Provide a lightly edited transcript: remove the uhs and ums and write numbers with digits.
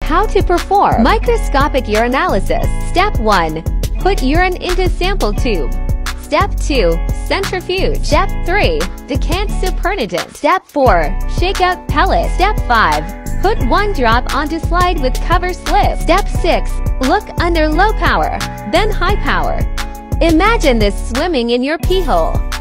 How to perform microscopic urinalysis. Step 1. Put urine into sample tube. Step 2. Centrifuge. Step 3. Decant supernatant. Step 4. Shake out pellet. Step 5. Put 1 drop onto slide with cover slip. Step 6. Look under low power, then high power. Imagine this swimming in your pee hole.